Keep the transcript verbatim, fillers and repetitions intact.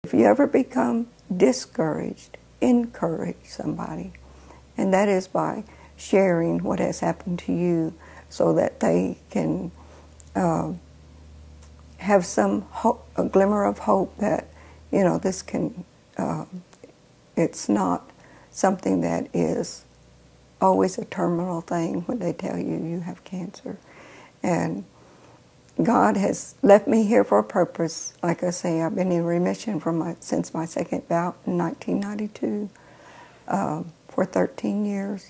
If you ever become discouraged, encourage somebody. And that is by sharing what has happened to you so that they can uh, have some hope, a glimmer of hope that, you know, this can, uh, it's not something that is always a terminal thing when they tell you you have cancer. And God has left me here for a purpose. Like I say, I've been in remission from my, since my second bout in nineteen ninety-two, uh, for thirteen years.